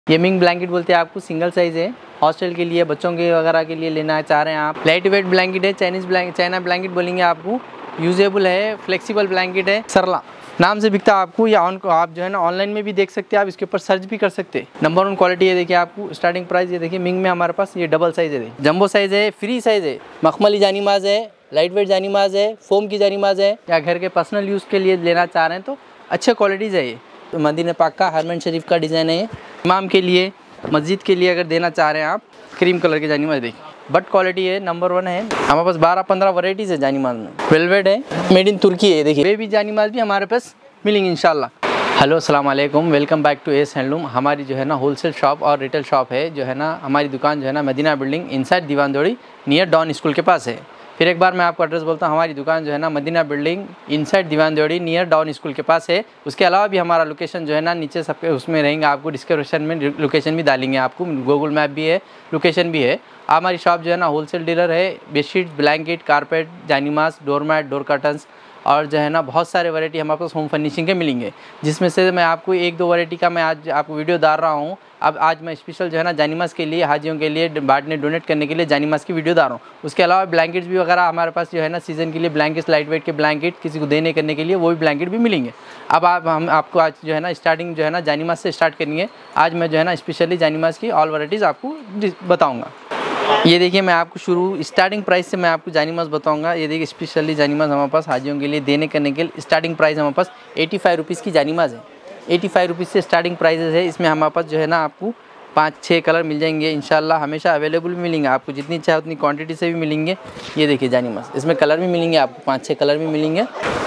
ये Ming blanket बोलते हैं आपको, सिंगल साइज़ है, हॉस्टल के लिए, बच्चों के वगैरह के लिए लेना चाह रहे हैं आप। लाइट वेट ब्लैंकेट है, चाइना ब्लैंकेट बोलेंगे आपको, यूजेबल है, फ्लेक्सिबल ब्लैंकेट है, सरला नाम से बिकता है आपको। या आप जो है ना ऑनलाइन में भी देख सकते हैं, आप इसके ऊपर सर्च भी कर सकते हैं। नंबर 1 क्वालिटी है। देखिए आपको स्टार्टिंग प्राइस ये देखिए, मिंग में हमारे पास ये डबल साइज़ है, जंबो साइज़ है, फ्री साइज़ है, मखमली जानीमाज है, लाइट वेट जानीमाज है, फोम की जानीमाज है। या घर के पर्सनल यूज़ के लिए लेना चाह रहे हैं तो अच्छे क्वालिटीज़ है। ये तो मदीना पाक का हरमन शरीफ का डिज़ाइन है। इमाम के लिए, मस्जिद के लिए अगर देना चाह रहे हैं आप, क्रीम कलर की जानीमाज देखिए, बट क्वालिटी है, नंबर 1 है। हमारे पास 12-15 वैरायटीज़ है जानीमाज में। वेलवेट है, मेड इन तुर्की है। देखिए बेबी जानीमाज भी हमारे पास मिलेंगे इंशाल्लाह। हेलो अस्सलाम वालेकुम, welcome back to S handloom. हमारी जो है ना होलसेल शॉप और रिटेल शॉप है, जो है ना हमारी दुकान जो है ना Madina building inside Diwandodi near Don school के पास है। फिर एक बार मैं आपको एड्रेस बोलता हूँ, हमारी दुकान जो है ना Madina building inside Diwandodi near Don school के पास है। उसके अलावा भी हमारा लोकेशन जो है ना नीचे सबके उसमें रहेंगे, आपको डिस्क्रिप्शन में लोकेशन भी डालेंगे, आपको गूगल मैप भी है, लोकेशन भी है। हमारी शॉप जो है ना होलसेल डीलर है, बेडशीट, ब्लैंकेट, कारपेट, जानीमाज, डोरमैट, डोर कर्टन्स और जो है ना बहुत सारे वैरायटी हमारे पास होम फर्निशिंग के मिलेंगे, जिसमें से मैं आपको 1-2 वैरायटी का मैं आज आपको वीडियो डाल रहा हूँ। अब आज मैं स्पेशल जो है ना जानीमाज के लिए, हाजियों के लिए बांटने डोनेट करने के लिए जानीमाज की वीडियो डाल रहा हूँ। उसके अलावा ब्लैंकेट्स भी वगैरह हमारे पास जो है ना सीज़न के लिए ब्लैंकेट्स, लाइट वेट के ब्लैंकेट किसी को देने करने के लिए वो भी ब्लैंकेट भी मिलेंगे। अब हम आपको आज जो है ना स्टार्टिंग जो है ना जानीमाज से स्टार्ट करेंगे। आज मैं जो है ना स्पेशली जानीमाज की ऑल वैरायटीज़ आपको बताऊँगा। ये देखिए मैं आपको शुरू स्टार्टिंग प्राइस से मैं आपको जानीमाज बताऊंगा। ये देखिए स्पेशली जानीमाज हमारे पास हाजियों के लिए देने करने के लिए स्टार्टिंग प्राइस हमारे पास 85 रुपीज़ की जानीमाज है। 85 रुपीज़ से स्टार्टिंग प्राइजेस है। इसमें हमारे पास जो है ना आपको 5-6 कलर मिल जाएंगे इंशाल्लाह, हमेशा अवेलेबल भी मिलेंगे आपको, जितनी चाहे उतनी क्वान्टिटी से भी मिलेंगे। ये देखिए जानीमाज, इसमें कलर भी मिलेंगे आपको, 5-6 कलर भी मिलेंगे,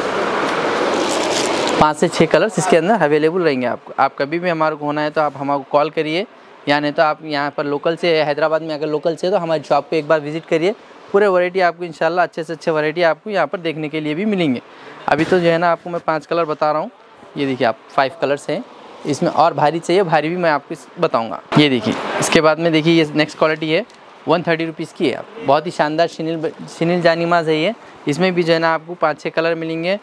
5 से 6 कलर्स इसके अंदर अवेलेबल रहेंगे आपको। आप कभी भी हमारे को होना है तो आप हमारे कॉल करिए, या नहीं तो आप यहाँ पर लोकल से, हैदराबाद में अगर लोकल से तो हमारी शॉप पे एक बार विजिट करिए। पूरे वैरायटी आपको इंशाल्लाह अच्छे से अच्छे वैरायटी आपको यहाँ पर देखने के लिए भी मिलेंगे। अभी तो जो है ना आपको मैं 5 कलर बता रहा हूँ। ये देखिए आप 5 कलर्स हैं इसमें, और भारी चाहिए भारी भी मैं आपको बताऊँगा। ये देखिए इसके बाद में देखिए ये नेक्स्ट क्वालिटी है, 130 रुपीज़ की है। आप बहुत ही शानदार शिनिल जानीमाज है ये। इसमें भी जो है ना आपको 5-6 कलर मिलेंगे,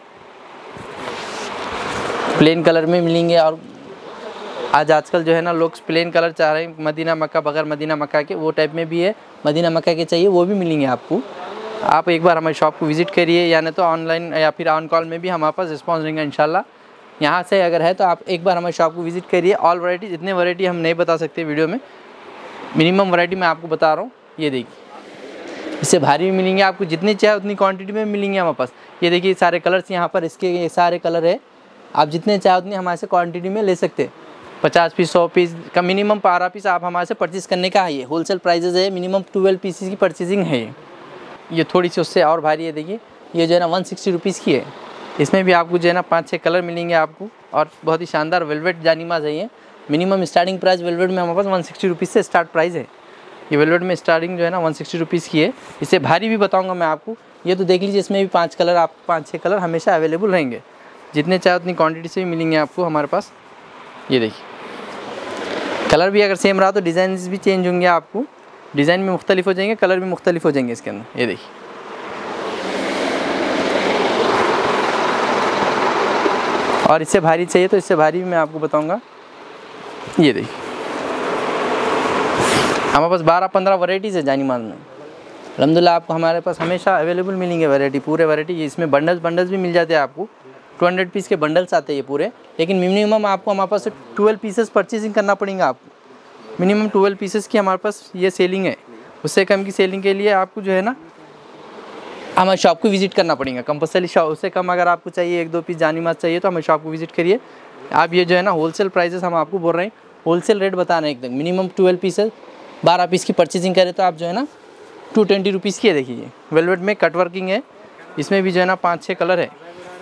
प्लेन कलर में मिलेंगे। और आजकल जो है ना लोग प्लेन कलर चाह रहे हैं, मदीना मक्का बगैर मदीना मक्का के, वो टाइप में भी है। मदीना मक्का के चाहिए वो भी मिलेंगे आपको। आप एक बार हमारी शॉप को विज़िट करिए, या नहीं तो ऑनलाइन या फिर ऑन कॉल में भी हमारे पास रिस्पॉन्स रहेंगे इंशाल्लाह। यहाँ से अगर है तो आप एक बार हमारी शॉप को विज़िट करिए। ऑल वैरायटी, इतने वैरायटी हम नहीं बता सकते वीडियो में, मिनिमम वैरायटी मैं आपको बता रहा हूँ। ये देखिए इससे भारी भी मिलेंगे आपको, जितनी चाहे उतनी क्वान्टिटी में मिलेंगे हमारे पास। ये देखिए सारे कलर्स यहाँ पर, इसके ये सारे कलर है, आप जितने चाहे उतनी हमारे से क्वान्टिटी में ले सकते हैं। 50 पीस, 100 पीस का मिनिमम 12 पीस आप हमारे से परचेज़ करने का है। ये होलसेल प्राइजेज़ है, मिनिमम 12 पीसेस की परचेजिंग है। ये थोड़ी सी उससे और भारी है। देखिए ये जो है ना 160 रुपीज़ की है। इसमें भी आपको जो है ना 5-6 कलर मिलेंगे आपको, और बहुत ही शानदार वेलवेट जानीमाज है ये। मिनिमम स्टार्टिंग प्राइस वेलवेट में हमारे पास 160 रुपीज़ से स्टार्ट प्राइस है। ये वेलवेट में स्टार्टिंग जो है ना 160 रुपीज़ की है। इससे भारी भी बताऊँगा मैं आपको। ये तो देख लीजिए, इसमें भी 5 कलर, आप 5-6 कलर हमेशा अवेलेबल रहेंगे, जितने चाहे उतनी क्वान्टिटी से भी मिलेंगे आपको हमारे पास। ये देखिए कलर भी अगर सेम रहा तो डिज़ाइन भी चेंज होंगे, आपको डिज़ाइन में मुख्तलिफ हो जाएंगे, कलर भी मुख्तलिफ हो जाएंगे इसके अंदर। ये देखिए और इससे भारी चाहिए तो इससे भारी भी मैं आपको बताऊंगा। ये देखिए हमारे पास 12-15 वैरायटीज़ है जानीमाज में। अल्हम्दुलिल्लाह आपको हमारे पास हमेशा अवेलेबल मिलेंगे वैरायटी, पूरे वैरायटी। इसमें बंडल्स भी मिल जाते हैं आपको, 200 पीस के बंडल्स आते हैं ये पूरे। लेकिन मिनिमम आपको हमारे पास 12 पीसेस परचेजिंग करना पड़ेगा आपको। मिनिमम 12 पीसेस की हमारे पास ये सेलिंग है। उससे कम की सेलिंग के लिए आपको जो है ना हमारे शॉप को विज़िट करना पड़ेगा कंपल्सरी। शॉप उससे कम अगर आपको चाहिए, 1-2 पीस जानीमाज चाहिए तो हमारे शॉप को विज़िट करिए आप। ये जो है ना होलसेल प्राइसेस हम आपको बोल रहे हैं, होलसेल रेट बता रहे हैं एकदम। मिनिमम 12 पीसेस 12 पीस की परचेजिंग करें तो आप जो है ना 220 रुपीज़ की है। देखिए वेलवेट में कट वर्किंग है, इसमें भी जो है ना 5-6 कलर है।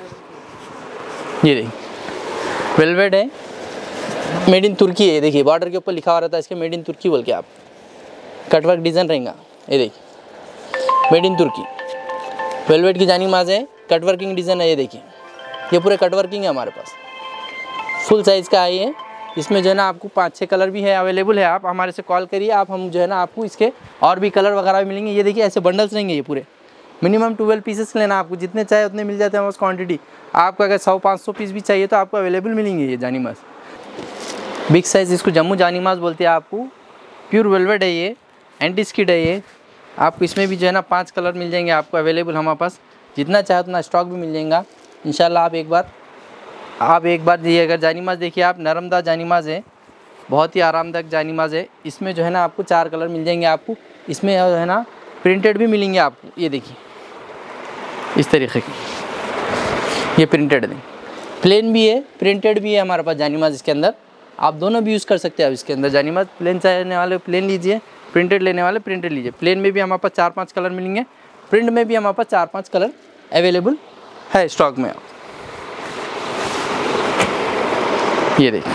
ये देखिए वेलवेट है, मेड इन तुर्की है। देखिए बॉर्डर के ऊपर लिखा हुआ रहता है इसके मेड इन तुर्की बोल के, आप कटवर्क डिज़ाइन रहेगा। ये देखिए मेड इन तुर्की वेलवेट की जानीमाज है, कटवर्किंग डिज़ाइन है। ये देखिए ये पूरे कटवर्किंग है हमारे पास, फुल साइज़ का है ये। इसमें जो है ना आपको 5-6 कलर भी है अवेलेबल है। आप हमारे से कॉल करिए, आप हम जो है ना आपको इसके और भी कलर वगैरह भी मिलेंगे। ये देखिए ऐसे बंडल्स रहेंगे ये पूरे, मिनिमम 12 पीसेस लेना आपको, जितने चाहे उतने मिल जाते हैं हमारे क्वान्टिटी। आपको अगर 100-500 पीस भी चाहिए तो आपको अवेलेबल मिलेंगे ये जानीमाज। बिग साइज़, इसको जम्मू जानीमाज बोलते हैं आपको। प्योर वेलवेट है ये, एंटी स्किड है ये। आपको इसमें भी जो है ना 5 कलर मिल जाएंगे आपको अवेलेबल हमारे पास। जितना चाहे उतना स्टॉक भी मिल जाएगा इंशाल्लाह। आप एक बार ये अगर जानीमाज देखिए आप, नरमदार जानीमाज है, बहुत ही आरामदायक जानीमाज है। इसमें जो है ना आपको 4 कलर मिल जाएंगे आपको। इसमें जो है ना प्रिंटेड भी मिलेंगे आपको। ये देखिए इस तरीके की, ये प्रिंटेड है, प्लेन भी है प्रिंटेड भी है हमारे पास जानीमाज इसके अंदर। आप दोनों भी यूज़ कर सकते हैं। आप इसके अंदर जानीमाज प्लेन चाहने वाले प्लेन लीजिए, प्रिंटेड लेने वाले प्रिंटेड लीजिए। प्लेन में भी हमारे पास 4-5 कलर मिलेंगे, प्रिंट में भी हमारे पास 4-5 कलर अवेलेबल है स्टॉक में। ये देखिए,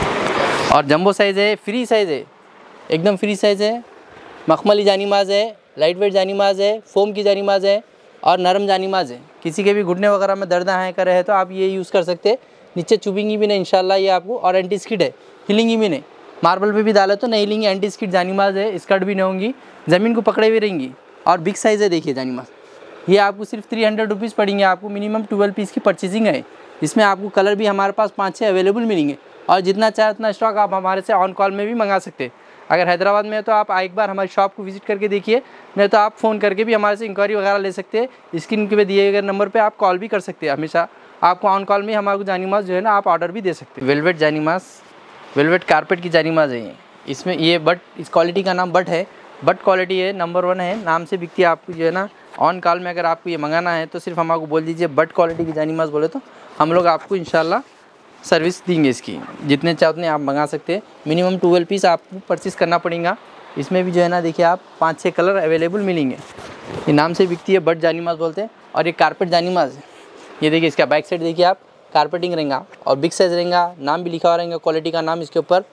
और जंबो साइज़ है, फ्री साइज़ है, एकदम फ्री साइज़ है। मखमली जानीमाज है, लाइट वेट जानीमाज है, फोम की जानीमाज है और नरम जानीमाज है। किसी के भी घुटने वगैरह में दर्द है कर रहे हैं तो आप ये यूज़ कर सकते हैं। नीचे चुभेंगी भी नहीं इंशाल्लाह ये आपको, और एंटी स्किड है, हिलेंगी भी नहीं। मार्बल पे भी डाले तो नहीं हिलेंगी, एंटी स्किड जानीमाज है, स्कर्ट भी नहीं होंगी, ज़मीन को पकड़े हुए रहेंगी। और बिग साइज़ है, देखिए जानीमाज, ये आपको सिर्फ 300 रुपीज़ पड़ेंगे। आपको मिनिमम 12 पीस की परचेजिंग है। इसमें आपको कलर भी हमारे पास 5-6 अवेलेबल मिलेंगे, और जितना चाहे उतना स्टॉक आप हमारे से ऑन कॉल में भी मंगा सकते हैं। अगर हैदराबाद में है तो आप एक बार हमारी शॉप को विजिट करके देखिए, नहीं तो आप फ़ोन करके भी हमारे से इंक्वायरी वगैरह ले सकते हैं। स्क्रीन पे दिए गए नंबर पे आप कॉल भी कर सकते हैं। हमेशा आपको ऑन कॉल में हमारे को जानीमाज जो है ना आप ऑर्डर भी दे सकते हैं। वेलवेट जानीमाज, वेलवेट कारपेट की जानीमाज है ये। इसमें ये बट, इस क्वालिटी का नाम बट है, बट क्वालिटी है, नंबर 1 है, नाम से बिकती है। आपको जो है ना ऑन कॉल में अगर आपको ये मंगाना है तो सिर्फ हमारे को बोल दीजिए बट क्वालिटी की जानीमाज बोले तो हम लोग आपको इंशाल्लाह सर्विस देंगे इसकी। जितने चाहे उतने आप मंगा सकते हैं। मिनिमम 12 पीस आपको परचेस करना पड़ेगा। इसमें भी जो है ना देखिए आप 5-6 कलर अवेलेबल मिलेंगे। ये नाम से बिकती है, बट जानीमाज बोलते हैं। और ये कारपेट जानीमाज है। ये देखिए इसका बैक साइड देखिए आप, कारपेटिंग रहेगा और बिग साइज़ रहेगा, नाम भी लिखा हुआ रहेगा, क्वालिटी का नाम इसके ऊपर।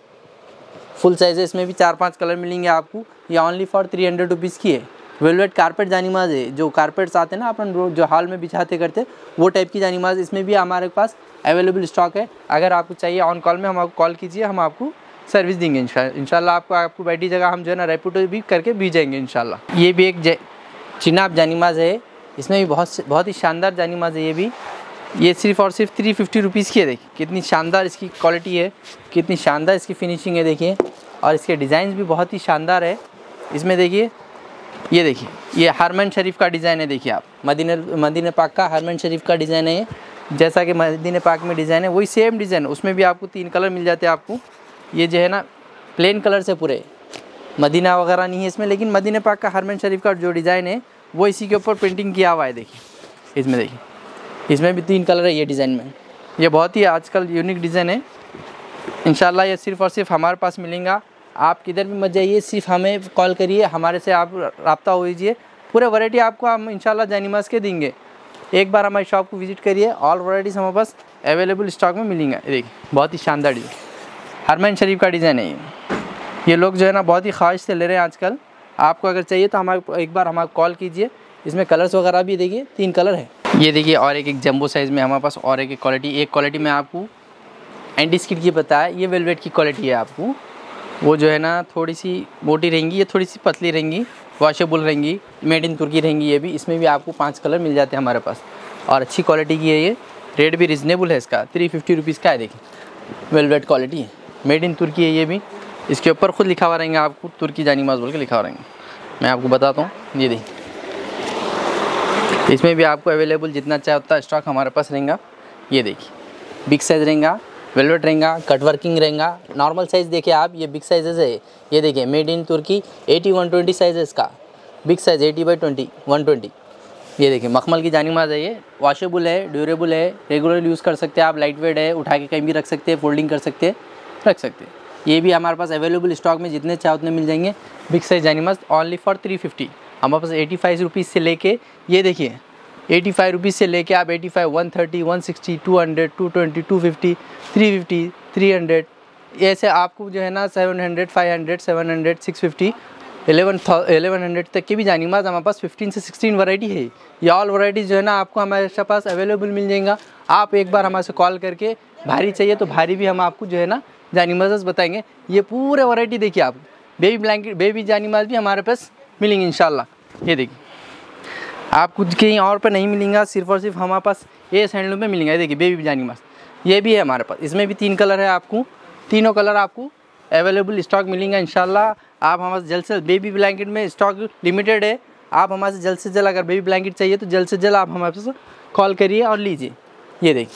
फुल साइज़ है, इसमें भी 4-5 कलर मिलेंगे आपको। ये ओनली फॉर 300 रुपीज़ की है। वेलवेट कारपेट जानीमाज है, जो कारपेट्स आते हैं ना अपन जो हॉल में बिछाते करते, वो टाइप की जानीमाज इसमें भी हमारे पास अवेलेबल स्टॉक है। अगर आपको चाहिए ऑन कॉल में हम आपको कॉल कीजिए, हम आपको सर्विस देंगे इंशाल्लाह। आपको बैठी जगह हम जो है ना रेपुटेड भी करके भेजेंगे इंशाल्लाह। ये भी एक चिनाब जानीमाज है। इसमें भी बहुत ही शानदार जानीमाज है। ये सिर्फ और सिर्फ 350 रुपीज़ की है। देखिए कितनी शानदार इसकी क्वालिटी है, कितनी शानदार इसकी फिनिशिंग है देखिए। और इसके डिज़ाइन भी बहुत ही शानदार है। इसमें देखिए, ये देखिए, ये हरमन शरीफ का डिज़ाइन है। देखिए आप, मदीना पाक का हरमन शरीफ का डिज़ाइन है। जैसा कि मदीना पाक में डिज़ाइन है वही सेम डिज़ाइन है। उसमें भी आपको 3 कलर मिल जाते हैं आपको। ये जो है ना प्लेन कलर से पूरे, मदीना वगैरह नहीं है इसमें, लेकिन मदीना पाक का हरमन शरीफ का जो डिज़ाइन है वो इसी के ऊपर प्रिंटिंग किया हुआ है। देखिए इसमें, देखिए इसमें भी 3 कलर है ये डिज़ाइन में। ये बहुत ही आजकल यूनिक डिज़ाइन है। इंशाल्लाह ये सिर्फ़ और सिर्फ हमारे पास मिलेगा। आप किधर भी मत जाइए, सिर्फ हमें कॉल करिए, हमारे से आप रब्ता हो लीजिए। पूरे वैरायटी आपको हम इंशाल्लाह जानीमाज के देंगे। एक बार हमारी शॉप को विजिट करिए, ऑल वैरायटीज़ हमारे पास अवेलेबल स्टॉक में मिलेंगे। देखिए बहुत ही शानदार डिज़ाइन, हरमन शरीफ का डिज़ाइन है ये लोग जो है ना बहुत ही ख्वाहिश से ले रहे हैं आजकल। आपको अगर चाहिए तो हमारे एक बार हमारे कॉल कीजिए। इसमें कलर्स वगैरह भी देखिए 3 कलर है। ये देखिए, और एक जंबो साइज़ में हमारे पास और एक क्वालिटी में आपको एंटी स्किड की बताया। ये वेलवेट की क्वालिटी है। आपको वो जो है ना थोड़ी सी मोटी रहेंगी, ये थोड़ी सी पतली रहेंगी, वॉशेबल रहेंगी, मेड इन तुर्की रहेंगी ये भी। इसमें भी आपको 5 कलर मिल जाते हैं हमारे पास, और अच्छी क्वालिटी की है ये। रेट भी रिजनेबल है इसका, 350 रुपीज़ का है। देखिए वेलवेट क्वालिटी है, मेड इन तुर्की है ये भी। इसके ऊपर खुद लिखा हुआ रहेंगे आपको, तुर्की जानीमाज बोल के लिखा हुआ रहेंगे। मैं आपको बताता हूँ, ये देखिए इसमें भी आपको अवेलेबल जितना चाहे उतना स्टॉक हमारे पास रहेगा। ये देखिए बिग साइज़ रहेगा, वेलवेट रहेगा, कट वर्किंग रहेगा। नॉर्मल साइज़ देखिए आप, ये बिग साइज़ है। ये देखिए मेड इन तुर्की 80-120 साइज़ है इसका। Big size 80/20 120। ये देखिए मखमल की जानीमाज है। ये वॉशेबल है, ड्यूरेबल है, रेगुलर यूज़ कर सकते हैं आप। लाइट वेट है, उठा के कहीं भी रख सकते हैं, फोल्डिंग कर सकते हैं, रख सकते हैं। ये भी हमारे पास अवेलेबल स्टॉक में जितने चाहे उतने मिल जाएंगे। बिग साइज़ जानीमाज ओनली फॉर 350। हमारे पास 85 रुपीज़ से लेके, ये देखिए 85 रुपीज़ से लेके आप 85, 130, 160, 200, 220, 250, 350, 300, ऐसे आपको जो है ना 700, 500, 700, 650, 1100 तक की भी जानीमाज हमारे पास 15 से 16 वैरायटी है। ये ऑल वैरायटीज़ जो है ना आपको हमारे पास अवेलेबल मिल जाएगा। आप एक बार हमारे से कॉल करके, भारी चाहिए तो भारी भी हम आपको जो है ना जानीमाज बताएंगे। ये पूरे वैरायटी देखिए आप, बेबी ब्लैंकेट, बेबी जानीमाज भी हमारे पास मिलेंगे इंशाल्लाह। ये देखिए आपको कहीं और पे नहीं मिलेगा, सिर्फ और सिर्फ हमारे पास ये हैंडलूम में मिलेंगे। देखिए बेबी जानीमाज ये भी है हमारे पास। इसमें भी 3 कलर है आपको, तीनों कलर आपको अवेलेबल स्टॉक मिलेंगे इंशाल्लाह। आप हमारे जल्द से बेबी ब्लैंकेट में स्टॉक लिमिटेड है, आप हमारे से जल्द अगर बेबी ब्लैंकेट चाहिए तो जल्द से जल्द आप हमारे से कॉल करिए और लीजिए। ये देखिए,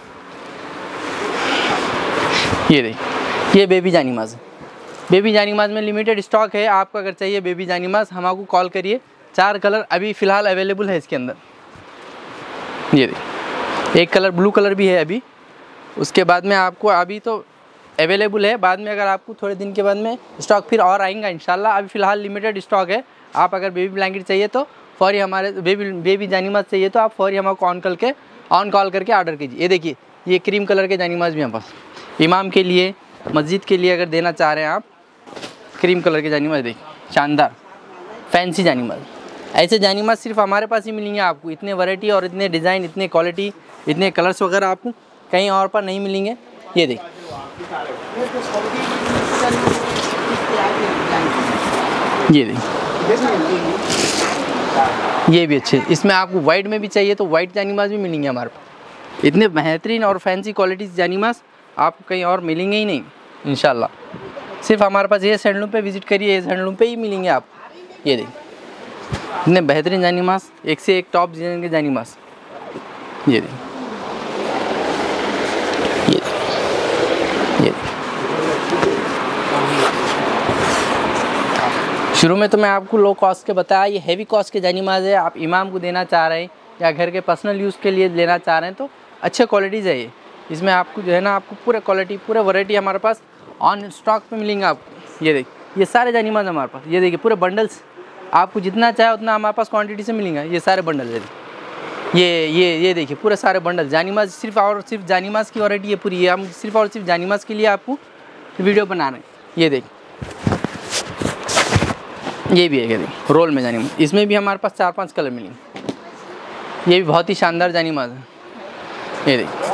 ये देखिए, ये बेबी जानीमाज है। बेबी जानीमाज में लिमिटेड स्टॉक है, आपको अगर चाहिए बेबी जानीमाज हम आपको कॉल करिए। 4 कलर अभी फ़िलहाल अवेलेबल है इसके अंदर। ये देखिए, एक कलर ब्लू कलर भी है अभी, उसके बाद में आपको अभी तो अवेलेबल है, बाद में अगर आपको थोड़े दिन के बाद में स्टॉक फिर और आएगा इंशाल्लाह। अभी फ़िलहाल लिमिटेड स्टॉक है। आप अगर बेबी ब्लैंकेट चाहिए तो फौरी हमारे बेबी जानीमाज चाहिए तो आप फौरी हमको ऑन कॉल करके ऑर्डर कीजिए। ये देखिए, ये क्रीम कलर के जानीमाज भी हमारे पास इमाम के लिए, मस्जिद के लिए अगर देना चाह रहे हैं आप, क्रीम कलर के जानीमाज देखिए, शानदार फैंसी जानीमाज। ऐसे जानीमाज सिर्फ हमारे पास ही मिलेंगे आपको। इतने वैरायटी और इतने डिज़ाइन, इतने क्वालिटी, इतने कलर्स वगैरह आपको कहीं और पर नहीं मिलेंगे। ये देखिए, ये देखिए, ये भी अच्छे। इसमें आपको वाइट में भी चाहिए तो वाइट जानीमाज भी मिलेंगे हमारे पास। इतने बेहतरीन और फैंसी क्वालिटी जानीमाज आपको कहीं और मिलेंगे ही नहीं इंशाल्लाह। सिर्फ हमारे पास ये हैंडलूम पे विज़िट करिए, ये हैंडलूम पे ही मिलेंगे आप। ये देखिए, इतने बेहतरीन जानीमाज, एक से एक टॉप डिज़ाइन के जानीमाज। ये देखिए, ये देखिए, ये शुरू में तो मैं आपको लो कॉस्ट के बताया, ये हैवी कॉस्ट के जानीमाज है। आप इमाम को देना चाह रहे हैं या घर के पर्सनल यूज़ के लिए लेना चाह रहे हैं तो अच्छे क्वालिटीज़ है ये। इसमें आपको जो है ना, आपको पूरा क्वालिटी, पूरा वैरायटी हमारे पास ऑन स्टॉक पे मिलेंगे आपको। ये देखिए, ये सारे जानीमाज हमारे पास, ये देखिए पूरे बंडल्स, आपको जितना चाहे उतना हमारे पास क्वांटिटी से मिलेंगे। ये सारे बंडल है, ये देखिए पूरे सारे बंडल जानीमाज, सिर्फ और सिर्फ जानीमाज की वैरायटी है पूरी। ये हम सिर्फ और सिर्फ जानीमाज के लिए आपको वीडियो बना रहे हैं। ये देखिए, ये भी है, ये देखिए रोल में जानीमाज, इसमें भी हमारे पास 4-5 कलर मिलेंगे। ये भी बहुत ही शानदार जानीमाज है। ये देखिए,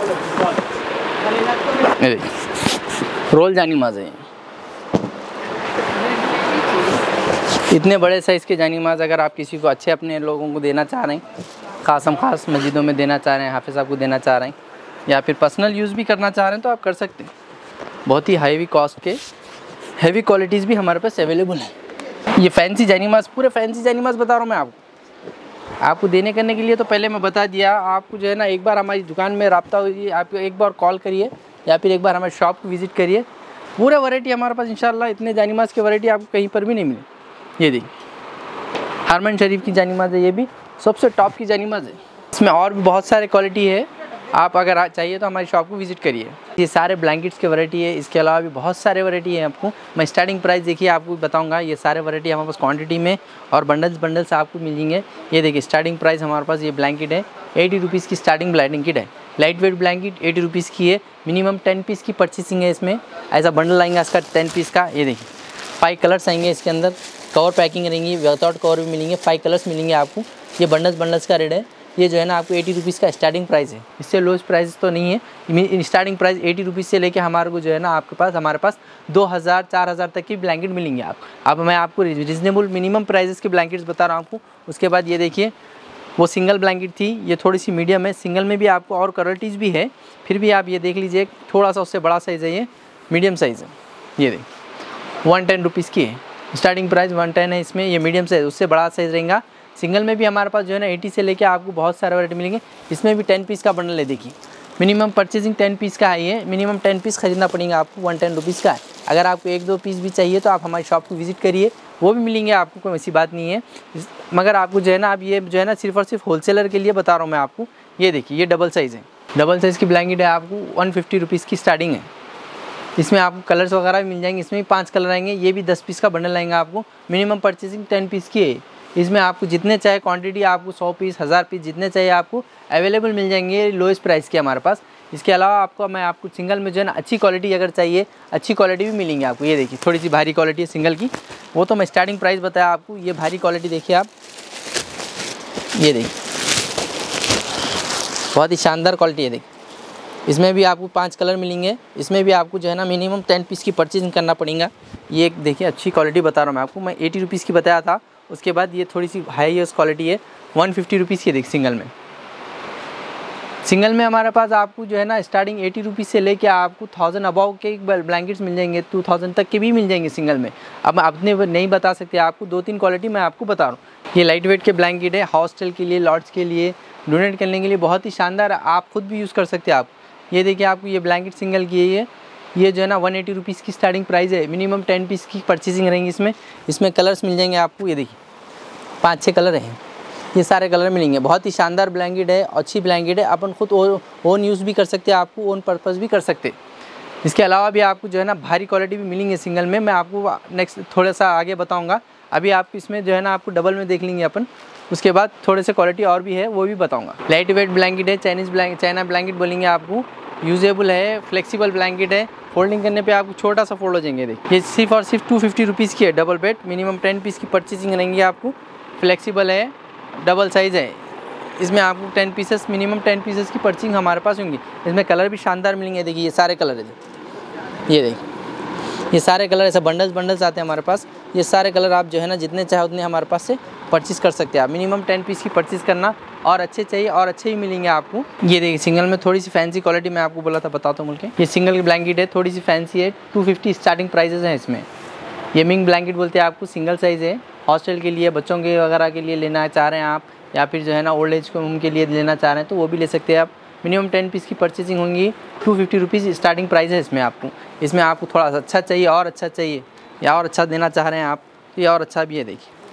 ये देखिए रोल जानीमाज है। इतने बड़े साइज़ के जानीमाज अगर आप किसी को अच्छे अपने लोगों को देना चाह रहे हैं, ख़ास मस्जिदों में देना चाह रहे हैं, हाफिज़ साहब को देना चाह रहे हैं, या फिर पर्सनल यूज़ भी करना चाह रहे हैं तो आप कर सकते हैं। बहुत ही हैवी कॉस्ट के हैवी क्वालिटीज़ भी हमारे पास अवेलेबल है। ये फैंसी जानीमाज, पूरे फैंसी जानीमाज बता रहा हूँ मैं आपको देने करने के लिए तो पहले मैं बता दिया। आपको जो है ना, एक बार हमारी दुकान में रब्ता होइए, आप एक बार कॉल करिए या फिर एक बार हमारे शॉप को विज़िट करिए। पूरा वैरायटी हमारे पास इंशाल्लाह, इतने जानीमाज की वैरायटी आपको कहीं पर भी नहीं मिली। ये देखिए, हरमन शरीफ की जानीमाज है, ये भी सबसे टॉप की जानीमाज है। इसमें और भी बहुत सारे क्वालिटी है, आप अगर चाहिए तो हमारी शॉप को विज़िट करिए। ये सारे ब्लैंकेट्स के वैरायटी है, इसके अलावा भी बहुत सारे वैरायटी है। आपको मैं स्टार्टिंग प्राइस देखिए आपको बताऊंगा। ये सारे वैरायटी हमारे पास क्वांटिटी में और बंडल्स आपको मिल जाएंगे। ये देखिए, स्टार्टिंग प्राइस हमारे पास ये ब्लैंकेट है 80 रुपीज़ की स्टार्टिंग ब्लैंकेट है। लाइट वेट ब्लैंकेट 80 रुपीज़ की है। मिनिमम 10 पीस की परचेसिंग है। इसमें ऐसा बंडल आएंगे इसका 10 पीस का। ये देखिए 5 कलर्स आएंगे इसके अंदर, कवर पैकिंग रहेंगी, विदाउट कवर भी मिलेंगे, 5 कलर्स मिलेंगे आपको। ये बंडल्स का रेट है। ये जो है ना आपको 80 रुपीज़ का स्टार्टिंग प्राइस है, इससे लोएस्ट प्राइस तो नहीं है। स्टार्टिंग प्राइस 80 रुपीज़ से लेके हमारे को जो है ना हमारे पास 2000-4000 तक की ब्लैंकेट मिलेंगे आप। अब मैं आपको रिजनेबल मिनिमम प्राइसेस के ब्लैंकेट्स बता रहा हूँ आपको। उसके बाद ये देखिए, वो सिंगल ब्लैंकेट थी, ये थोड़ी सी मीडियम है। सिंगल में भी आपको और क्वालिटीज़ भी है, फिर भी आप ये देख लीजिए, थोड़ा सा उससे बड़ा साइज़ है, ये मीडियम साइज़ है। ये देखिए 110 रुपीज़ की है, स्टार्टिंग प्राइस 110 है इसमें। ये मीडियम साइज़, उससे बड़ा साइज़ रहेगा। सिंगल में भी हमारे पास जो है ना 80 से लेके आपको बहुत सारे वैरायटी मिलेंगे। इसमें भी 10 पीस का बंडल है। देखिए मिनिमम परचेजिंग 10 पीस का है। ये मिनिमम 10 पीस खरीदना पड़ेगा आपको, 110 रुपीज़ का है। अगर आपको 1-2 पीस भी चाहिए तो आप हमारी शॉप को विज़िट करिए, वो भी मिलेंगे आपको, कोई ऐसी बात नहीं है। मगर आपको जो है ना, अब ये जो है ना सिर्फ और सिर्फ होलसेलर के लिए बता रहा हूँ मैं आपको। ये देखिए, ये डबल साइज़ है, डबल साइज़ की ब्लैंकेट है। आपको 150 रुपीज़ की स्टार्टिंग है। इसमें आपको कलर्स वगैरह भी मिल जाएंगे। इसमें भी 5 कलर आएंगे। ये भी 10 पीस का बंडल आएंगे आपको। मिनिमम परचेजिंग 10 पीस की है। इसमें आपको जितने चाहे क्वांटिटी, आपको 100 पीस 1000 पीस जितने चाहिए आपको अवेलेबल मिल जाएंगे लोएस्ट प्राइस के हमारे पास। इसके अलावा आपको सिंगल में जो है ना अच्छी क्वालिटी अगर चाहिए, अच्छी क्वालिटी भी मिलेंगी आपको। ये देखिए थोड़ी सी भारी क्वालिटी है सिंगल की, वो तो मैं स्टार्टिंग प्राइस बताया आपको। ये भारी क्वालिटी देखिए आप, ये देखिए बहुत ही शानदार क्वालिटी है। देखिए इसमें भी आपको 5 कलर मिलेंगे। इसमें भी आपको जो है ना मिनिमम 10 पीस की परचेजिंग करना पड़ेगा। ये देखिए अच्छी क्वालिटी बता रहा हूँ मैं आपको। मैं 80 रुपीज़ की बताया था, उसके बाद ये थोड़ी सी हाईएस्ट क्वालिटी है 150 रुपीज़ की। देखिए सिंगल में सिंगल में हमारे पास आपको जो है ना स्टार्टिंग 80 रुपीज़ से लेके आपको 1000 अबाव के ब्लैंकेट्स मिल जाएंगे, 2000 तक के भी मिल जाएंगे सिंगल में। अब अपने नहीं बता सकते आपको, 2-3 क्वालिटी मैं आपको बता रहा हूँ। ये लाइट वेट के ब्लैंकेट है, हॉस्टल के लिए, लॉट्स के लिए, डोनेट करने के लिए बहुत ही शानदार, आप खुद भी यूज़ कर सकते हैं आप। ये देखिए आपको ये ब्लैंकेट सिंगल की है, ये जो है ना 180 रुपीज़ की स्टार्टिंग प्राइस है। मिनिमम 10 पीस की परचेसिंग रहेंगी इसमें कलर्स मिल जाएंगे आपको। ये देखिए 5-6 कलर हैं, ये सारे कलर मिलेंगे। बहुत ही शानदार ब्लैंकेट है, अच्छी ब्लैंकेट है, अपन खुद ओन यूज़ भी कर सकते हैं, आपको ओन पर्पस भी कर सकते हैं। इसके अलावा भी आपको जो है ना भारी क्वालिटी भी मिलेंगे सिंगल में, मैं आपको नेक्स्ट थोड़ा सा आगे बताऊंगा। अभी आप इसमें जो है ना आपको डबल में देख लेंगे अपन, उसके बाद थोड़े से क्वालिटी और भी है वो भी बताऊँगा। लाइट वेट ब्लैंकेट है, चाइना ब्लैंकेट बोलेंगे आपको, यूजेबल है, फ्लेक्सिबल ब्लैंकेट है, फोल्डिंग करने पे आपको छोटा सा फोल्ड हो जाएंगे। देखिए ये सिर्फ और सिर्फ 250 रुपीज़ की है डबल बेड। मिनिमम 10 पीस की परचेसिंग रहेंगी आपको, फ्लेक्सिबल है, डबल साइज़ है। इसमें आपको 10 पीसेस, मिनिमम 10 पीसेस की परचेसिंग हमारे पास होंगी। इसमें कलर भी शानदार मिलेंगे। देखिए ये सारे कलर है, ये देखिए ये सारे कलर ऐसे बंडल्स आते हैं हमारे पास। ये सारे कलर आप जो है ना जितने चाहे उतने हमारे पास से परचेस कर सकते हैं आप। मिनिमम 10 पीस की परचेस करना, और अच्छे चाहिए और अच्छे ही मिलेंगे आपको। ये देखिए सिंगल में थोड़ी सी फैंसी क्वालिटी मैं आपको बोला था, बताता हूँ बोल के। ये सिंगल की ब्लैंकेट है, थोड़ी सी फैंसी है, 250 स्टार्टिंग प्राइजेस हैं इसमें। ये मिंग ब्लैंकेट बोलते हैं आपको, सिंगल साइज़ है, हॉस्टल के लिए, बच्चों के वगैरह के लिए लेना चाह रहे हैं आप, या फिर जो है ना ओल्ड एज होम के लिए लेना चाह रहे हैं तो वो भी ले सकते हैं आप। मिनिमम 10 पीस की परचेसिंग होंगी, 250 रुपीज़ स्टार्टिंग प्राइस है इसमें आपको। इसमें आपको थोड़ा सा अच्छा चाहिए और अच्छा चाहिए, या और अच्छा देना चाह रहे हैं आप तो ये और अच्छा भी है।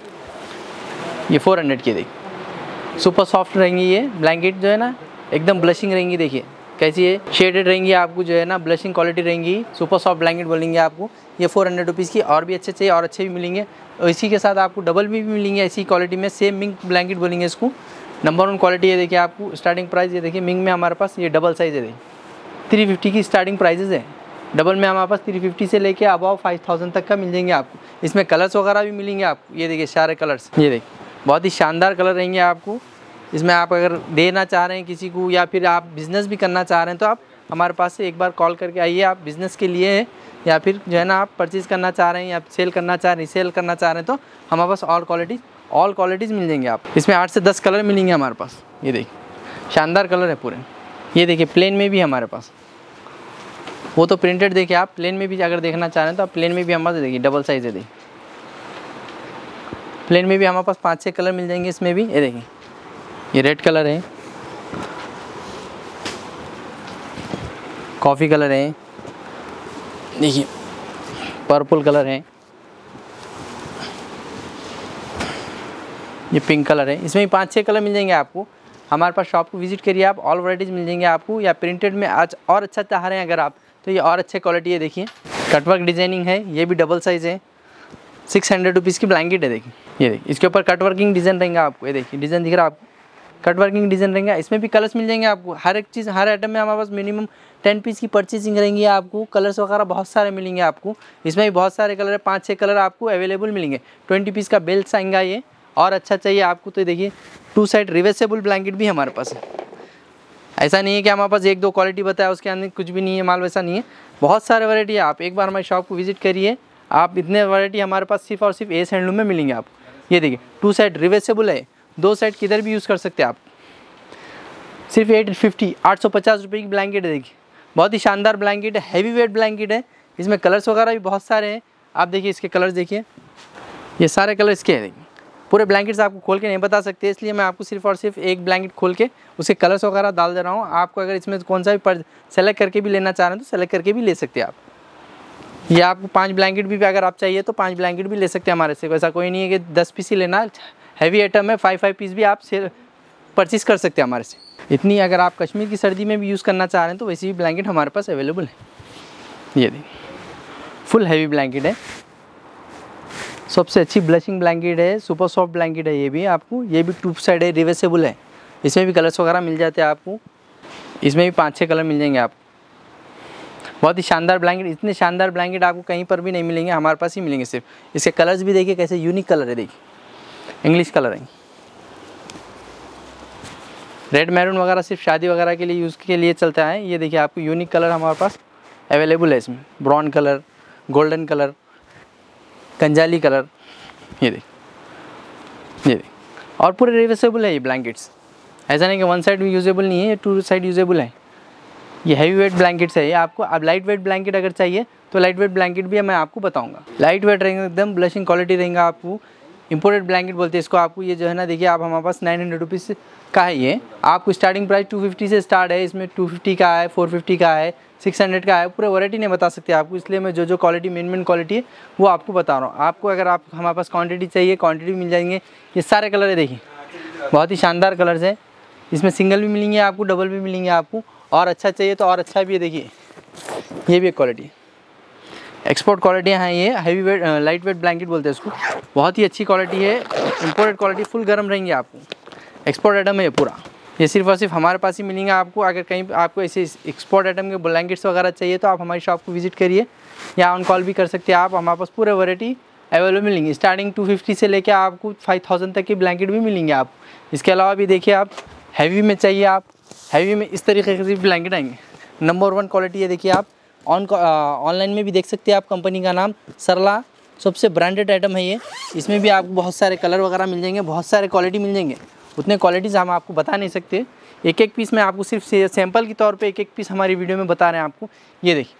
देखिए ये 400 की, देखिए सुपर सॉफ्ट रहेंगी ये ब्लैंकेट, जो है ना एकदम ब्लशिंग रहेंगी। देखिए कैसी है, शेडेड रहेंगी, आपको जो है ना ब्लशिंग क्वालिटी रहेंगी, सुपर सॉफ्ट ब्लैंकेट बोलेंगे आपको। ये 400 रुपीज़ की, और भी अच्छे चाहिए और अच्छे भी मिलेंगे। और इसी के साथ आपको डबल भी मिलेंगे ऐसी क्वालिटी में, सेम मिंग ब्लैंकेट बोलेंगे इसको, नंबर 1 क्वालिटी है। देखिए आपको स्टार्टिंग प्राइस, ये देखिए मिंग में हमारे पास ये डबल साइज़ है, देखिए 350 की स्टार्टिंग प्राइजेज़ है। डबल में हमारे पास 350 से लेके अबाव 5000 तक का मिल जाएंगे आपको। इसमें कलर्स वगैरह भी मिलेंगे आपको। ये देखिए सारे कलर्स, ये देखिए बहुत ही शानदार कलर रहेंगे आपको। इसमें आप अगर देना चाह रहे हैं किसी को, या फिर आप बिज़नेस भी करना चाह रहे हैं, तो आप हमारे पास से एक बार कॉल करके आइए। आप बिज़नेस के लिए है, या फिर जो है ना आप परचेज़ करना चाह रहे हैं, या सेल करना चाह रहे हैं, रीसेल करना चाह रहे हैं, तो हमारे पास ऑल क्वालिटीज़ मिल जाएंगे आप। इसमें 8 से 10 कलर मिलेंगे हमारे पास। ये देखिए शानदार कलर है पूरे। ये देखिए प्लेन में भी हमारे पास, वो तो प्रिंटेड देखिए आप, प्लेन में भी अगर देखना चाह रहे हैं तो आप प्लेन में भी हमारे पास देखिए डबल साइज़ है। देखिए प्लेन में भी हमारे पास 5-6 कलर मिल जाएंगे इसमें भी। ये देखिए ये रेड कलर है, कॉफ़ी कलर है, देखिए पर्पल कलर है, ये पिंक कलर है। इसमें भी 5-6 कलर मिल जाएंगे आपको। हमारे पास शॉप को विजिट करिए आप, ऑल वैराइटीज़ मिल जाएंगे आपको। या प्रिंटेड में आज और अच्छा चाह रहे हैं अगर आप, तो ये और अच्छे क्वालिटी है। देखिए कटवर्क डिजाइनिंग है, ये भी डबल साइज़ है, 600 रुपीज़ की ब्लैंकेट है। देखिए ये देखिए इसके ऊपर कटवर्किंग डिज़ाइन रहेगा आपको। ये देखिए डिज़ाइन दिख रहा है आपको, कटवर्किंग डिज़ाइन रहेगा। इसमें भी कलर्स मिल जाएंगे आपको। हर एक चीज़, हर आइटम में हमारे पास मिनिमम 10 पीस की परचेसिंग रहेंगी आपको। कलर्स वगैरह बहुत सारे मिलेंगे आपको। इसमें भी बहुत सारे कलर है, 5-6 कलर आपको अवेलेबल मिलेंगे। 20 पीस का बेल्ट आएगा ये, और अच्छा चाहिए आपको तो देखिए 2 साइड रिवर्सेबल ब्लैंकेट भी हमारे पास है। ऐसा नहीं है कि हमारे पास 1-2 क्वालिटी बताया उसके अंदर कुछ भी नहीं है माल, वैसा नहीं है, बहुत सारे वैरायटी है। आप एक बार हमारी शॉप को विजिट करिए, आप इतने वैरायटी हमारे पास सिर्फ और सिर्फ एस हैंडलूम में मिलेंगे आप। ये देखिए 2 साइड रिवर्सेबल है, 2 साइड किधर भी यूज़ कर सकते हैं आप। सिर्फ 850 रुपये की ब्लैंकेट है। देखिए बहुत ही शानदार ब्लैंकेट है, हैवी वेट ब्लैंकेट है। इसमें कलर्स वगैरह भी बहुत सारे हैं। आप देखिए इसके कलर्स देखिए, ये सारे कलर इसके हैं। देखिए पूरे ब्लैंकेट्स आपको खोल के नहीं बता सकते, इसलिए मैं आपको सिर्फ और सिर्फ एक ब्लैंकेट खोल के उसके कलर्स वगैरह डाल दे रहा हूँ। आपको अगर इसमें कौन सा भी सेलेक्ट करके भी लेना चाह रहे हैं तो सेलेक्ट करके भी ले सकते हैं आप। या आपको 5 ब्लैंकेट भी अगर आप चाहिए तो 5 ब्लैंकेट भी ले सकते हैं हमारे से। ऐसा कोई नहीं है कि 10 पीस ही लेना, हैवी आइटम है, 5 पीस भी आप परचेज़ कर सकते हैं हमारे से। इतनी अगर आप कश्मीर की सर्दी में भी यूज़ करना चाह रहे हैं तो वैसे भी ब्लैंकेट हमारे पास अवेलेबल है। ये देखिए फुल हैवी ब्लैंकेट है, सबसे अच्छी ब्लशिंग ब्लैंकेट है, सुपर सॉफ्ट ब्लैंकेट है ये भी आपको। ये भी 2 साइड है, रिवर्सेबल है। इसमें भी कलर्स वगैरह मिल जाते हैं आपको। इसमें भी 5-6 कलर मिल जाएंगे आपको। बहुत ही शानदार ब्लैंकेट, इतने शानदार ब्लैंकेट आपको कहीं पर भी नहीं मिलेंगे, हमारे पास ही मिलेंगे सिर्फ। इसके कलर्स भी देखिए कैसे यूनिक कलर है। देखिए इंग्लिश कलर है, रेड मैरून वगैरह सिर्फ शादी वगैरह के लिए यूज़ के लिए चलता है। ये देखिए आपको यूनिक कलर हमारे पास अवेलेबल है। इसमें ब्राउन कलर, गोल्डन कलर, कंजाली कलर, ये देख और पूरे रिवर्सेबल है ये ब्लैंकेट्स। ऐसा नहीं कि वन साइड में यूजेबल नहीं है, ये 2 साइड यूजेबल है। ये हैवी वेट ब्लैंकेट्स है ये आपको। अब लाइट वेट ब्लैंकेट अगर चाहिए तो लाइट वेट ब्लैंकेट भी मैं आपको बताऊंगा। लाइट वेट रहेंगे, एकदम ब्लशिंग क्वालिटी रहेगा आपको। इंपोर्टेड ब्लैंकेट बोलते हैं इसको आपको। ये जो है ना देखिए आप, हमारे पास 900 रुपीज़ का है ये। आपको स्टार्टिंग प्राइस 250 से स्टार्ट है। इसमें 250 का है, 450 का है, 600 का है। पूरे वैरायटी नहीं बता सकते आपको, इसलिए मैं जो क्वालिटी मेन क्वालिटी है वो आपको बता रहा हूँ। आपको अगर आप हमारे पास क्वांटिटी चाहिए, क्वांटिटी मिल जाएंगे। ये सारे कलर है देखिए, बहुत ही शानदार कलर्स है। इसमें सिंगल भी मिलेंगे आपको, डबल भी मिलेंगे आपको, और अच्छा चाहिए तो और अच्छा भी है। देखिए ये भी एक क्वालिटी, एक्सपोर्ट क्वालिटियाँ हैं ये। Heavy weight light weight blanket बोलते हैं इसको। बहुत ही अच्छी क्वालिटी है, इंपोर्टेड क्वालिटी, फुल गर्म रहेंगे आपको। एक्सपोर्ट आइटम है ये पूरा। ये सिर्फ और सिर्फ हमारे पास ही मिलेंगे आपको। अगर कहीं आपको ऐसे एक्सपोर्ट आइटम के ब्लैंकेट्स वगैरह चाहिए तो आप हमारी शॉप को विजिट करिए, या ऑन कॉल भी कर सकते हैं आप। हमारे पास पूरे वैरायटी अवेलेबल मिलेंगी। स्टार्टिंग 250 से लेकर आपको 5000 तक के ब्लैंकेट भी मिलेंगे आप। इसके अलावा भी देखिए आप हैवी में चाहिए आप, हैवी में इस तरीके से ब्लैंकेट आएंगे। नंबर 1 क्वालिटी है देखिए आप। ऑनलाइन में भी देख सकते हैं आप। कंपनी का नाम सरला, सबसे ब्रांडेड आइटम है ये। इसमें भी आपको बहुत सारे कलर वगैरह मिल जाएंगे, बहुत सारे क्वालिटी मिल जाएंगे। उतने क्वालिटीज़ हम आपको बता नहीं सकते। एक एक पीस में आपको सिर्फ सैंपल के तौर पे एक एक पीस हमारी वीडियो में बता रहे हैं आपको। ये देखिए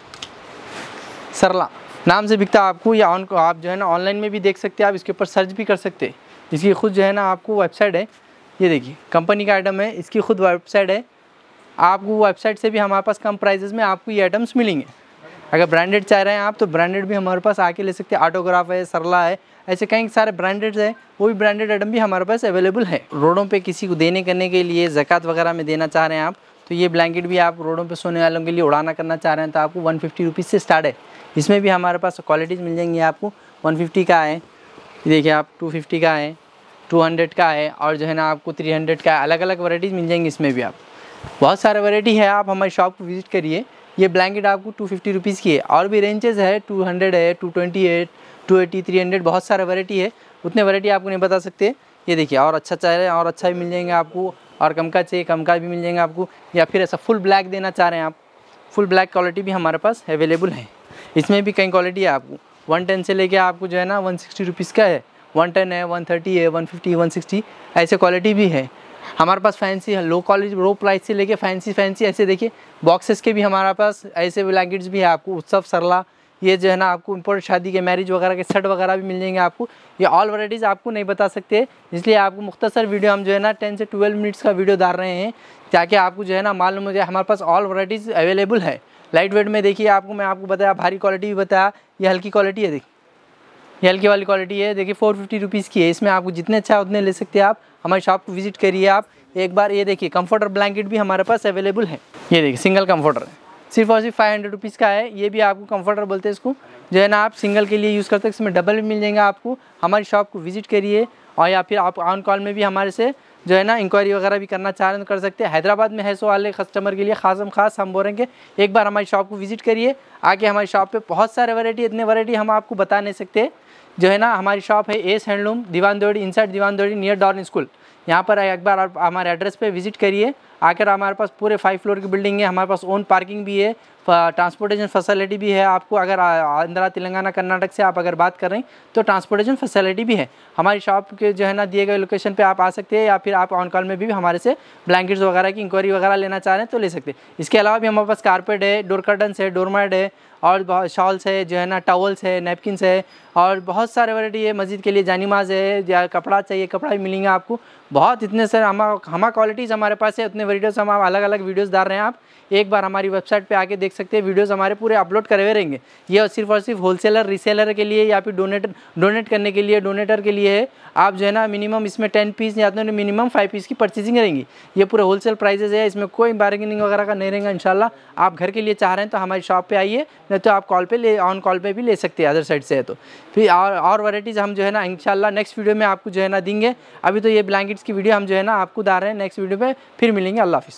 सरला नाम से बिकता है आपको। या आप जो है ना ऑनलाइन में भी देख सकते हैं आप, इसके ऊपर सर्च भी कर सकते हैं। इसकी खुद जो है ना आपको वेबसाइट है। ये देखिए कंपनी का आइटम है, इसकी खुद वेबसाइट है। आपको वेबसाइट से भी हमारे पास कम प्राइजेस में आपको ये आइटम्स मिलेंगे। अगर ब्रांडेड चाह रहे हैं आप तो ब्रांडेड भी हमारे पास आके ले सकते हैं। ऑटोग्राफ है, सरला है, ऐसे कई सारे ब्रांडेड है, वो भी ब्रांडेड आइटम भी हमारे पास अवेलेबल है। रोडों पे किसी को देने करने के लिए, ज़कात वगैरह में देना चाह रहे हैं आप तो ये ब्लैंकेट भी आप रोडों पे सोने वालों के लिए उड़ाना करना चाह रहे हैं तो आपको 150 रुपीज़ से स्टार्ट है। इसमें भी हमारे पास क्वालिटीज़ मिल जाएंगी आपको। 150 का है, देखिए आप 250 का है, 200 का है, और जो है ना आपको 300 का है। अलग अलग वैराइटीज़ मिल जाएंगी इसमें भी आप। बहुत सारे वैरायटी है, आप हमारी शॉप को विजिट करिए। ये ब्लैंकेट आपको 250 रुपीज़ की है, और भी रेंजेस है, 200 है, 220 है, 280, 300, बहुत सारे वैरायटी है। उतने वैरायटी आपको नहीं बता सकते। ये देखिए और अच्छा चाह रहे हैं और अच्छा भी मिल जाएंगे आपको, और कम का चाहिए कम का भी मिल जाएंगे आपको। या फिर ऐसा फुल ब्लैक देना चाह रहे हैं आप, फुल ब्लैक क्वालिटी भी हमारे पास अवेलेबल है। इसमें भी कई क्वालिटी है आपको। 110 से लेके आपको जो है ना 160 रुपीज़ का है, 110 है, 130 है, 150, 160, ऐसे क्वालिटी भी है हमारे पास। फैंसी है, लो क्वालिटी, लो प्राइस से लेके फैंसी ऐसे देखिए बॉक्सेस के भी हमारे पास ऐसे ब्लैंकेट्स भी है आपको। उत्सव, सरला, ये जो है ना आपको इम्पोर्टेड शादी के, मैरिज वगैरह के सेट वगैरह भी मिल जाएंगे आपको। ये ऑल वैराइटीज़ आपको नहीं बता सकते, इसलिए आपको मुख्तसर वीडियो हम जो है ना 10 से 12 मिनट्स का वीडियो डाल रहे हैं, ताकि आपको जो है ना मालूम हो जाए हमारे पास ऑल वैराइटीज़ अवेलेबल है। लाइट वेट में देखिए आपको मैं आपको बताया, भारी क्वालिटी भी बताया। ये हल्की क्वालिटी है, देखिए ये हल्की वाली क्वालिटी है, देखिए 450 रुपीज़ की है। इसमें आपको जितने अच्छा उतने ले सकते हैं आप। हमारी शॉप को विजिट करिए आप एक बार। ये देखिए कंफर्टर ब्लैंकेट भी हमारे पास अवेलेबल है। ये देखिए सिंगल कंफर्टर है, सिर्फ और सिर्फ 500 रुपीज़ का है। ये भी आपको कंफर्टर बोलते हैं इसको, जो है ना आप सिंगल के लिए यूज़ करते हैं। इसमें डबल भी मिल जाएंगे आपको। हमारी शॉप को विजिट करिए, और या फिर आप ऑन कॉल में भी हमारे से जो है ना इंक्वायरी वगैरह भी करना चाह रहे हैं तो कर सकते हैं। हैदराबाद में है सो वाले कस्टमर के लिए खास हम बोलेंगे एक बार हमारी शॉप को विजिट करिए। आके हमारी शॉप पे बहुत सारे वैरायटी, इतने वैरायटी हम आपको बता नहीं सकते। जो है ना हमारी शॉप है S handloom, Dewan Devdi, inside Dewan Devdi, near डॉर्न स्कूल। यहाँ पर एक बार आप हमारे एड्रेस पे विजिट करिए। आकर हमारे पास पूरे 5 फ्लोर की बिल्डिंग है। हमारे पास ओन पार्किंग भी है, ट्रांसपोर्टेशन फैसिलिटी भी है आपको। अगर आंध्रा, तेलंगाना, कर्नाटक से आप अगर बात कर रहे हैं तो ट्रांसपोर्टेशन फैसिलिटी भी है। हमारी शॉप के जो है ना दिए गए लोकेशन पे आप आ सकते हैं, या फिर आप ऑन कॉल में भी हमारे से ब्लैंकेट्स वगैरह की इंक्वायरी वगैरह लेना चाह रहे हैं तो ले सकते हैं। इसके अलावा भी हमारे पास कारपेट है, डोर कर्टन्स है, डोरमैट है, और बहुत शॉल्स है, जो है ना टॉवल्स है, नैपकिन्स है, और बहुत सारे वैरायटी है। मस्जिद के लिए जानीमाज है, या कपड़ा चाहिए कपड़ा भी मिलेंगे आपको। बहुत इतने सारे हमारा क्वालिटीज़ हमारे पास है, उतने वीडियोज़ हम अलग अलग वीडियोज़ डाल रहे हैं। आप एक बार हमारी वेबसाइट पे आके देख सकते हैं, वीडियोज़ हमारे पूरे अपलोड करे हुए रहेंगे। ये सिर्फ और सिर्फ होलसेलर, रीसेलर के लिए, या फिर डोनेट करने के लिए, डोनेटर के लिए है। आप जो है ना मिनिमम इसमें 10 पीस या तो मिनिमम 5 पीस की परचेजिंग रहेंगी। ये पूरे होलसेल प्राइजेज है, इसमें कोई बार्गेनिंग वगैरह का नहीं रहेगा इंशाल्लाह। आप घर के लिए चाह रहे हैं तो हमारी शॉप पे आइए, नहीं तो आप ऑन कॉल पे भी ले सकते हैं अदर साइड से है तो। फिर और वैराइटीज़ हम जो है ना इंशाल्लाह नेक्स्ट वीडियो में आपको जो है ना देंगे। अभी तो ये ब्लैंकेट्स की वीडियो हम जो है ना आपको डाल रहे हैं, नेक्स्ट वीडियो पे फिर मिलेंगे। अल्लाह हाफिज़।